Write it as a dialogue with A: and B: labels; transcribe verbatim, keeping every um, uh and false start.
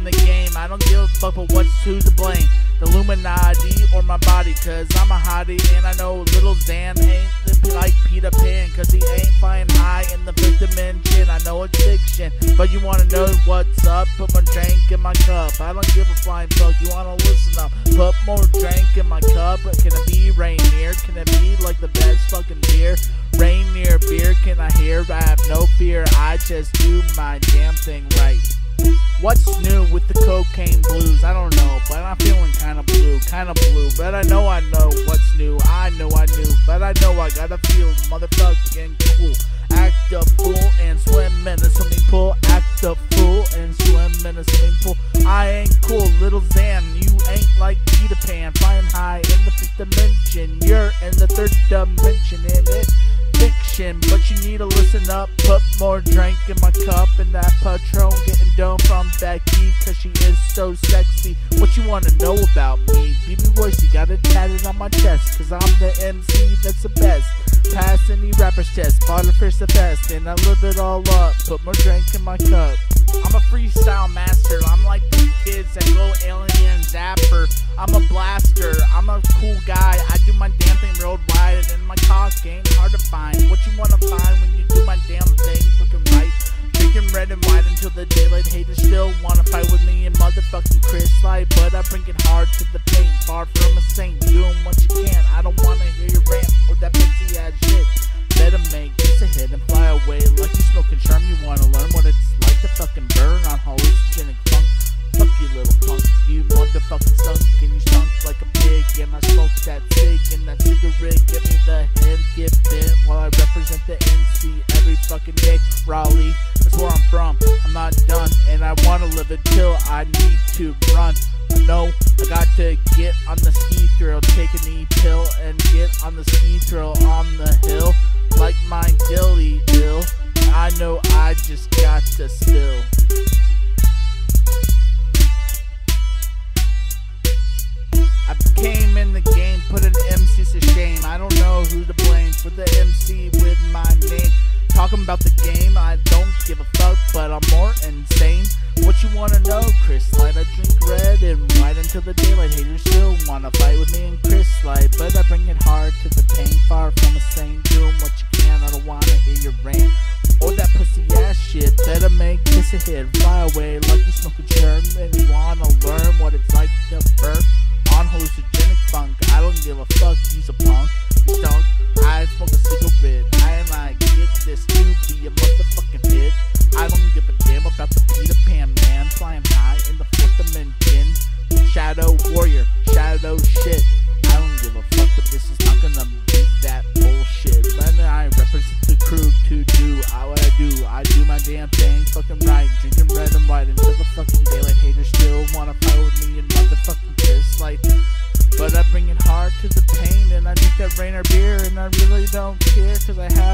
A: the game, I don't give a fuck but what's who to blame, the Illuminati or my body, cause I'm a hottie. And I know little Xan ain't like Peter Pan, cause he ain't flying high in the fifth dimension. I know it's fiction, but you wanna know what's up? Put more drink in my cup, I don't give a flying fuck. You wanna listen up? Put more drink in my cup. Can it be Rainier? Can it be like the best fucking beer? Rainier beer, can I hear? I have no fear, I just do my damn thing right. What's new with the cocaine blues? I don't know, but I'm feeling kinda blue, kinda blue. But I know I know what's new, I know I knew, but I know I gotta feel motherfucking cool. Act a fool and swim in a swimming pool. Act a fool and swim in a swimming pool. I ain't cool, little Xan, you ain't like Peter Pan, flying high in the fifth dimension. You're in the third dimension, and it fiction, but you need to listen up. Put more drink in my cup, and that Patron getting dome from Becky, cause she is so sexy. What you wanna know about me? B B Voicey got it tatted on my chest, cause I'm the M C that's the best. Pass any rapper's test, Butterfish the best, and I live it all up. Put more drink in my cup. I'm a freestyle master, I'm like the kids that go alien zapper. I'm a blaster, I'm a cool guy, I do my damn thing worldwide, and my cock ain't hard to find. What you wanna find when you do my damn thing fucking right? Drinking red and white until the daylight, haters still wanna fight with me and motherfucking Chris Light, but I bring it hard to the pain, far from a saint, doing what you can. I don't wanna hear your rant or that pussy ass shit. Better make this a hit and fly away like you smoking charm. You wanna learn what it's like to fucking burn on hallucinogenic funk. Fuck you little punk, you motherfucking stunk, and you stunk like a pig. And I smoke that cig and that cigarette, give me the head, get bent while I represent the N C every fucking day. Raleigh, that's where I'm from, I'm not done, and I wanna live it till I need to run. I know I got to get on the ski thrill, take an E-pill and get on the ski thrill on the hill, like my dilly ill. I know I just got to spill. I came in the game, put an M C to shame. I don't know who to blame for the M C with my name. Talking about the game, I don't give a fuck, but I'm more insane. What you wanna know, Chris Light? I drink red and white until the daylight. Haters still wanna fight with me and Chris Light, but I bring it hard to the pain, far from a saint. Doing what you can, I don't wanna hear your rant or that pussy ass shit. Better make this a hit, fly away like you smoking germ, and you wanna learn what it's like to burn on hallucinogenic funk. I don't give a fuck, you's a punk, you stunk. I smoke a cigarette, I am like, get this to be a motherfucking hit. I don't give a damn about the Peter Pan man, flying high in the fourth dimension. Shadow warrior, shadow shit. I don't give a fuck, but this is not gonna beat that bullshit. Then I represent the crew to do I, what I do. I do my damn thing fucking right, drinking red and white until the fucking daylight. Haters still wanna fight with me and motherfucking Chris Light, but I bring it hard to the pain, and I drink that Rainier beer, and I really don't care, cause I have